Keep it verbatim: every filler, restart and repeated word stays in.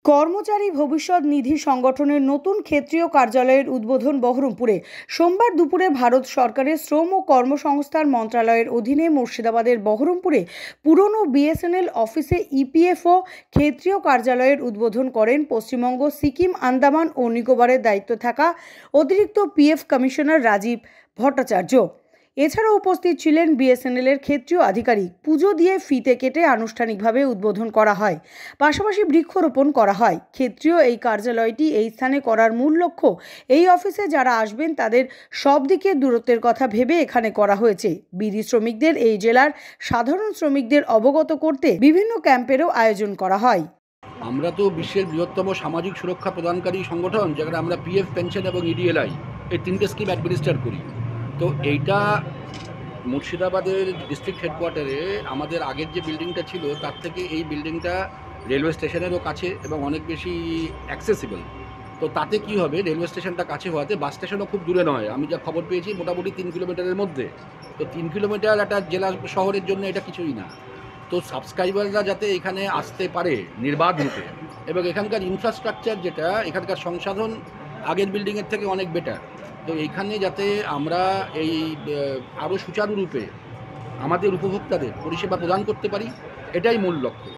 কর্মচারী ভবিষ্যৎ নিধি সংগঠনের নতুন ক্ষেত্রীয় কার্যালয়ের উদ্বোধন বহরমপুরে সোমবার দুপুরে ভারত সরকারের শ্রম ও কর্মসংস্থান মন্ত্রণালয়ের অধীনে মুর্শিদাবাদের বহরমপুরে পুরনো বিএসএনএল অফিসে ইপিএফও ক্ষেত্রীয় কার্যালয়ের উদ্বোধন করেন পশ্চিমবঙ্গ, সিকিম, আন্দামান ও নিকোবরের দায়িত্বে থাকা অতিরিক্ত পিএফ কমিশনার রাজীব ভট্টাচার্য। এছাড়াও উপস্থিত ছিলেন বিএসএনএল এর ক্ষেত্রীয় আধিকারিক। পুজো দিয়ে ফিতে কেটে আনুষ্ঠানিকভাবে উদ্বোধন করা হয়, পাশাপাশি বৃক্ষরোপণ করা হয়। ক্ষেত্রীয় এই কার্যালয়টি এই স্থানে করার মূল লক্ষ্য, এই অফিসে যারা আসবেন তাদের সব দিকের দূরত্বের কথা ভেবে এখানে করা হয়েছে। বিড়ি শ্রমিকদের এই জেলার সাধারণ শ্রমিকদের অবগত করতে বিভিন্ন ক্যাম্পেরও আয়োজন করা হয়। আমরা তো বিশ্বের বৃহত্তম সামাজিক সুরক্ষা প্রদানকারী সংগঠন, যেখানে আমরা পিএফ পেনশন এবং ইডিএলআই এই তিনটে স্কিম অ্যাডমিনিস্ট্রেট করি। তো এইটা মুর্শিদাবাদের ডিস্ট্রিক্ট হেডকোয়ার্টারে আমাদের আগের যে বিল্ডিংটা ছিল তার থেকে এই বিল্ডিংটা রেলওয়ে স্টেশনেরও কাছে এবং অনেক বেশি অ্যাক্সেসিবল। তো তাতে কি হবে, রেলওয়ে স্টেশনটা কাছে হওয়াতে বাস স্টেশনও খুব দূরে নয়। আমি যা খবর পেয়েছি মোটামুটি তিন কিলোমিটারের মধ্যে। তো তিন কিলোমিটার একটা জেলা শহরের জন্য এটা কিছুই না। তো সাবস্ক্রাইবাররা যাতে এখানে আসতে পারে নির্বাধ রূপে, এবং এখানকার ইনফ্রাস্ট্রাকচার যেটা এখানকার সংসাধন আগের বিল্ডিংয়ের থেকে অনেক বেটার। তো এইখানে যাতে আমরা এই আরও সুচারুরূপে আমাদের উপভোক্তাদের পরিষেবা প্রদান করতে পারি, এটাই মূল লক্ষ্য।